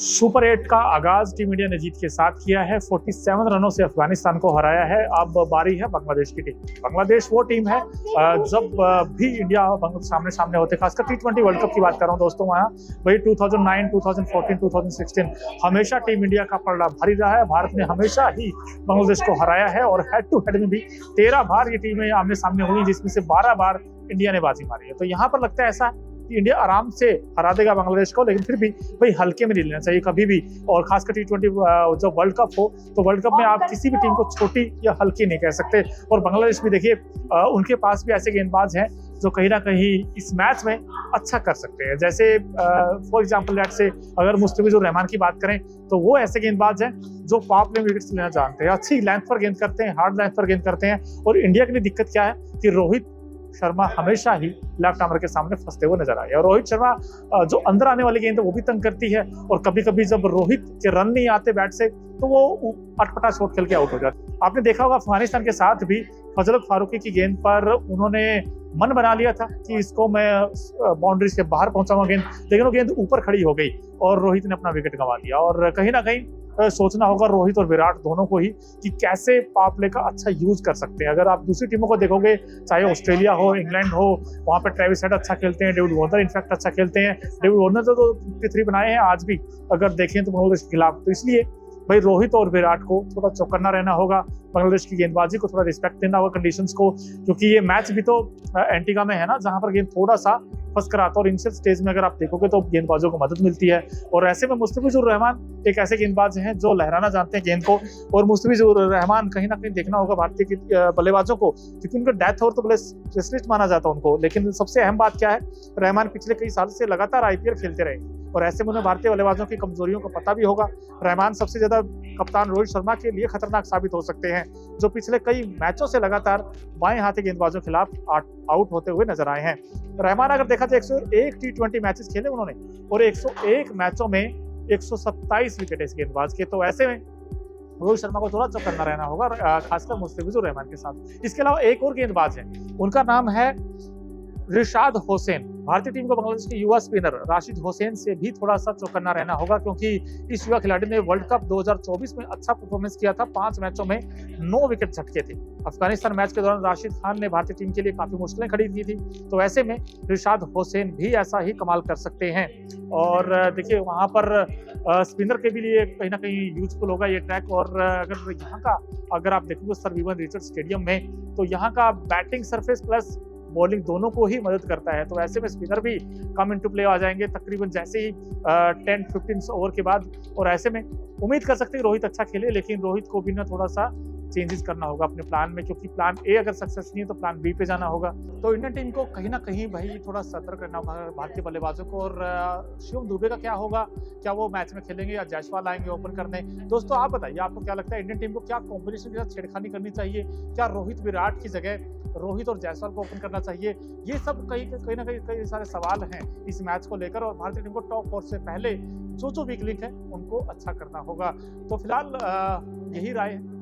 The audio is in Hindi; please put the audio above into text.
सुपर 8 का आगाज टीम इंडिया ने जीत के साथ किया है। 47 रनों से अफगानिस्तान को हराया है। अब बारी है बांग्लादेश की टीम। बांग्लादेश वो टीम है जब भी इंडिया सामने सामने होते, खासकर T20 वर्ल्ड कप की बात कर रहा हूँ दोस्तों, वहाँ वही 2009, 2014, 2016 हमेशा टीम इंडिया का पलड़ा भारी रहा है। भारत ने हमेशा ही बांग्लादेश को हराया है और हेड टू हेड में भी 13 बार ये टीमें आमने सामने हुई, जिसमें से 12 बार इंडिया ने बाजी मारी है। तो यहाँ पर लगता है ऐसा कि इंडिया आराम से हरा देगा बांग्लादेश को, लेकिन फिर भी भाई हल्के में नहीं लेना चाहिए कभी भी। और खासकर T20 जब वर्ल्ड कप हो तो वर्ल्ड कप में आप किसी भी टीम को छोटी या हल्की नहीं कह सकते। और बांग्लादेश भी देखिए, उनके पास भी ऐसे गेंदबाज हैं जो कहीं ना कहीं इस मैच में अच्छा कर सकते हैं। जैसे फॉर एग्जांपल लेट्स से अगर मुस्तफिजुर रहमान की बात करें तो वो ऐसे गेंदबाज हैं जो पावर प्ले में विकेट्स लेना जानते हैं, अच्छी लेंथ पर गेंद करते हैं, हार्ड लेंथ पर गेंद करते हैं। और इंडिया की दिक्कत क्या है कि रोहित शर्मा हमेशा ही लेफ्ट आर्मर के सामने फंसते हुए नजर आए। और रोहित शर्मा जो अंदर आने वाली गेंद है वो भी तंग करती है, और कभी कभी जब रोहित के रन नहीं आते बैट से तो वो अटपटा शॉट खेल के आउट हो जाते। आपने देखा होगा अफगानिस्तान के साथ भी फजल फारूकी की गेंद पर उन्होंने मन बना लिया था कि इसको मैं बाउंड्री से बाहर पहुंचाऊंगा गेंद, लेकिन वो गेंद ऊपर खड़ी हो गई और रोहित ने अपना विकेट गंवा दिया। और कहीं ना कहीं सोचना होगा रोहित और विराट दोनों को ही कि कैसे पावर प्ले का अच्छा यूज कर सकते हैं। अगर आप दूसरी टीमों को देखोगे, चाहे ऑस्ट्रेलिया हो, इंग्लैंड हो, वहां पर ट्रेविस हेड अच्छा खेलते हैं, डेविड वार्नर इनफैक्ट अच्छा खेलते हैं। डेविड वार्नर तो 53 बनाए हैं आज भी अगर देखें तो बांग्लादेश के खिलाफ। तो इसलिए भाई रोहित और विराट को थोड़ा चौकन्ना रहना होगा, बांग्लादेश की गेंदबाजी को थोड़ा रिस्पेक्ट देना होगा कंडीशंस को, क्योंकि ये मैच भी तो एंटीगा में है ना, जहां पर गेंद थोड़ा सा फंस कर आता है। और इनिशियल स्टेज में अगर आप देखोगे तो गेंदबाजों को मदद मिलती है। और ऐसे में मुस्तफिजुर रहमान एक ऐसे गेंदबाज हैं जो लहराना जानते हैं गेंद को। और मुस्तफिजुर रहमान कहीं ना कहीं देखना होगा भारतीय बल्लेबाजों को, क्योंकि उनका डेथ ओवर तो बड़े स्पेशलिस्ट माना जाता है उनको। लेकिन सबसे अहम बात क्या है, रहमान पिछले कई साल से लगातार IPL खेलते रहे और ऐसे में उन्हें भारतीय बल्लेबाजों की कमजोरियों को पता भी होगा। रहमान सबसे ज्यादा कप्तान रोहित शर्मा के लिए खतरनाक साबित हो सकते हैं, जो पिछले कई मैचों से लगातार बाएं हाथी गेंदबाजों के खिलाफ आउट होते हुए नजर आए हैं। रहमान अगर देखा जाए 101 T20 मैचेस खेले उन्होंने और 101 मैचों में 127 विकेट इस गेंदबाज के। तो ऐसे में रोहित शर्मा को थोड़ा चौकन्ना रहना होगा, खासकर मुस्तफिजुर रहमान के साथ। इसके अलावा एक और गेंदबाज है, उनका नाम है रिशाद हुसैन। भारतीय टीम को बांग्लादेश के युवा स्पिनर राशिद हुसैन से भी थोड़ा सा चौकन्ना रहना होगा, क्योंकि इस युवा खिलाड़ी ने वर्ल्ड कप 2024 में अच्छा परफॉर्मेंस किया था। 5 मैचों में 9 विकेट झटके थे। अफगानिस्तान मैच के दौरान राशिद खान ने भारतीय टीम के लिए काफी मुश्किलें खड़ी की थी। तो ऐसे में रिशाद हुसैन भी ऐसा ही कमाल कर सकते हैं। और देखिए वहां पर स्पिनर के भी लिए कहीं ना कहीं यूजफुल होगा ये ट्रैक। और अगर यहाँ का अगर आप देखोगे सर विवन रिचर्ड स्टेडियम में, तो यहाँ का बैटिंग सरफेस प्लस बॉलिंग दोनों को ही मदद करता है। तो ऐसे में स्पिनर भी कम इनटू प्ले आ जाएंगे तकरीबन जैसे ही 10-15 ओवर के बाद। और ऐसे में उम्मीद कर सकते हैं रोहित अच्छा खेले, लेकिन रोहित को भी ना थोड़ा सा चेंजेस करना होगा अपने प्लान में, क्योंकि प्लान A अगर सक्सेस नहीं है तो प्लान B पे जाना होगा। तो इंडियन टीम को कहीं ना कहीं भाई थोड़ा सतर्क करना होगा भारतीय बल्लेबाजों को। और शिवम दुबे का क्या होगा, क्या वो मैच में खेलेंगे या जायसवाल आएंगे ओपन करने? दोस्तों आप बताइए, आपको क्या लगता है इंडियन टीम को क्या कॉम्बिनेशन के साथ छेड़खानी करनी चाहिए? क्या रोहित विराट की जगह रोहित और जायसवाल को ओपन करना चाहिए? ये सब कहीं ना कई सारे सवाल हैं इस मैच को लेकर। और भारतीय टीम को टॉप 4 से पहले जो वीक लिंक है उनको अच्छा करना होगा। तो फिलहाल यही राय है।